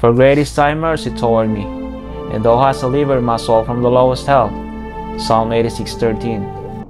For greatest thy mercy toward me, and thou hast delivered my soul from the lowest hell. Psalm 86:13.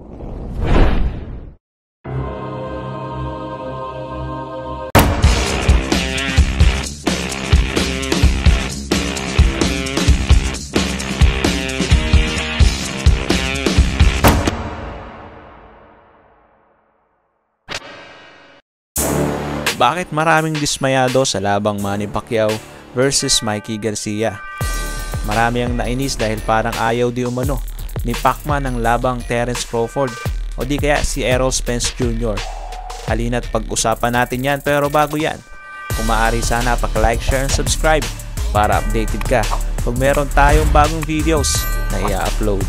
Bakit maraming dismayado sa labang Manny Pacquiao versus Mikey Garcia? Marami ang nainis dahil parang ayaw di umano ni Pacman ang labang Terence Crawford o di kaya si Errol Spence Jr. Halina't pag-usapan natin yan, pero bago yan, kung maaari sana like, share, and subscribe para updated ka pag meron tayong bagong videos na i-upload.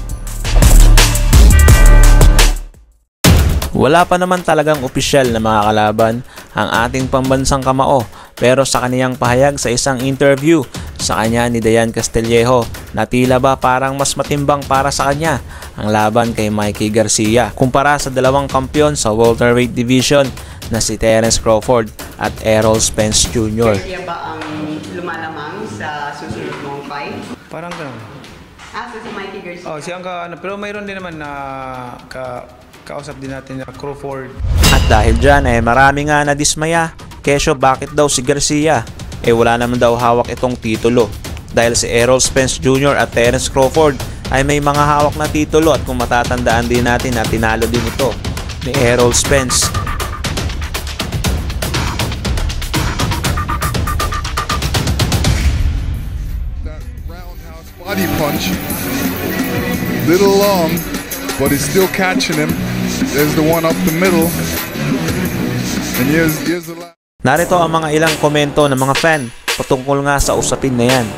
Wala pa naman talagang opisyal na mga kalaban ang ating pambansang kamao, pero sa kaniyang pahayag sa isang interview sa kanya ni Dayan Castillejo na tila ba parang mas matimbang para sa kanya ang laban kay Mikey Garcia kumpara sa dalawang kampiyon sa welterweight division na si Terence Crawford at Errol Spence Jr. Garcia ba ang lumalamang sa susunod mong fight? Parang ganun. So si Mikey Garcia. Oh, siyang pero mayroon din naman na kausap din natin na Crawford. At dahil dyan marami nga nadismaya, kesyo bakit daw si Garcia? Wala naman daw hawak itong titulo. Dahil si Errol Spence Jr. at Terence Crawford ay may mga hawak na titulo, at kung matatandaan din natin na tinalo din ito ni Errol Spence. That roundhouse body punch, little long, but he's still catching him. There's the one up the middle. And here's the last. Narito ang mga ilang komento ng mga fan patungkol nga sa usapin na yan.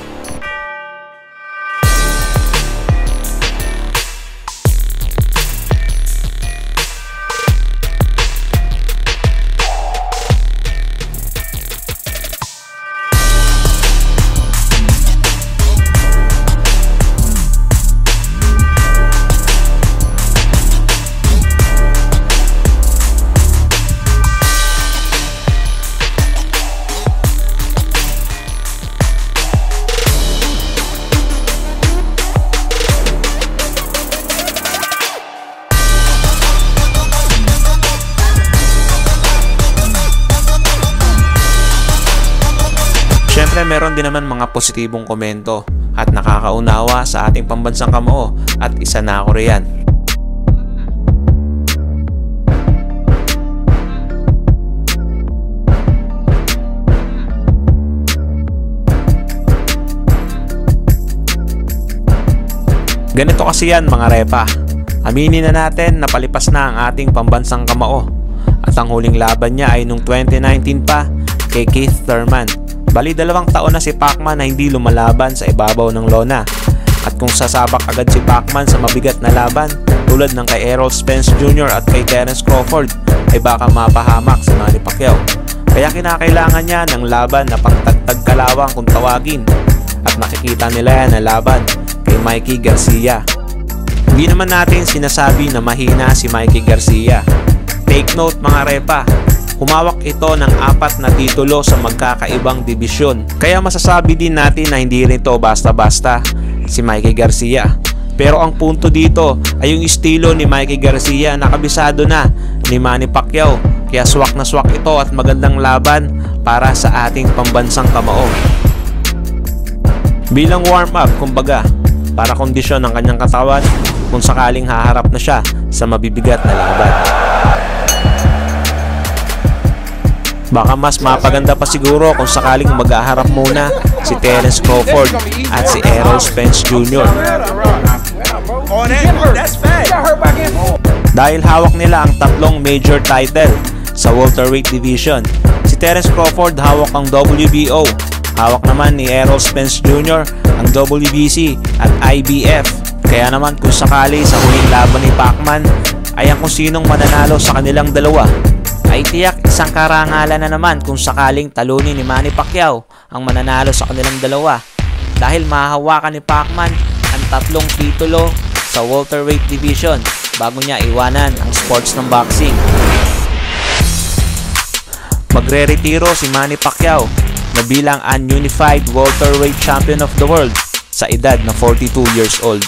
Siyempre meron din naman mga positibong komento at nakakaunawa sa ating pambansang kamao, at isa na ako riyan. Ganito kasi yan mga repa. Aminin na natin na palipas na ang ating pambansang kamao, at ang huling laban niya ay nung 2019 pa kay Keith Thurman. Bali 2 taon na si Pacman na hindi lumalaban sa ibabaw ng lona, at kung sasabak agad si Pacman sa mabigat na laban tulad ng kay Errol Spence Jr. at kay Terence Crawford ay baka mapahamak si Manny Pacquiao. Kaya kinakailangan niya ng laban na pangtagtag kalawang kung tawagin, at nakikita nila yan na laban kay Mikey Garcia. Hindi naman natin sinasabi na mahina si Mikey Garcia. Take note mga repa, humawak ito ng 4 na titulo sa magkakaibang dibisyon. Kaya masasabi din natin na hindi rin ito basta-basta si Mikey Garcia. Pero ang punto dito ay yung estilo ni Mikey Garcia na kabisado na ni Manny Pacquiao. Kaya swak na swak ito at magandang laban para sa ating pambansang kamao. Bilang warm-up kumbaga, para kondisyon ng kanyang katawan kung sakaling haharap na siya sa mabibigat na laban. Baka mas mapaganda pa siguro kung sakaling maghaharap muna si Terence Crawford at si Errol Spence Jr. Dahil hawak nila ang 3 major title sa welterweight division. Si Terence Crawford hawak ang WBO, hawak naman ni Errol Spence Jr. ang WBC at IBF. Kaya naman kung sakali sa huling laban ni Pacman ay ang kung sinong mananalo sa kanilang dalawa, ay tiyak isang karangalan na naman kung sakaling talunin ni Manny Pacquiao ang mananalo sa kanilang dalawa, dahil mahahawakan ni Pacman ang 3 titulo sa welterweight division bago niya iwanan ang sports ng boxing. Magre-retiro si Manny Pacquiao na bilang ununified welterweight champion of the world sa edad na 42 years old.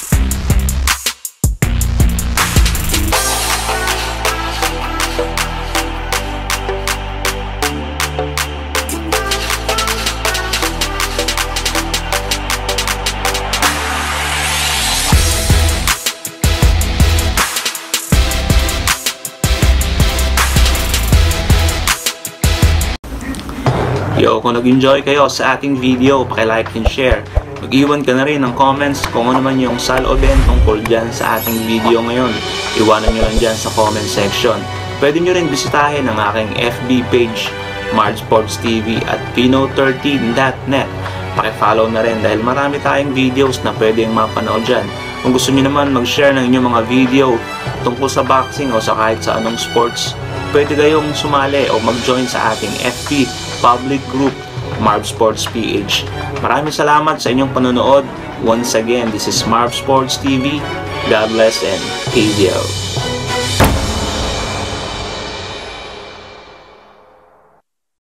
Yo, kung nag-enjoy kayo sa ating video, paki-like and share. Mag-iwan ka na rin ng comments kung ano man yung saloobin tungkol dyan sa ating video ngayon. Iwanan nyo lang dyan sa comment section. Pwede nyo rin bisitahin ang aking FB page, Marv Sports TV at Pino13.net. Paki-follow na rin dahil marami tayong videos na pwedeng mapanood dyan. Kung gusto nyo naman mag-share ng inyong mga video tungkol sa boxing o sa kahit sa anong sports, pwede kayong sumali o mag-join sa ating FB public group, Marv Sports PH. Maraming salamat sa inyong panonood. Once again, this is Marv Sports TV. God bless and peace out.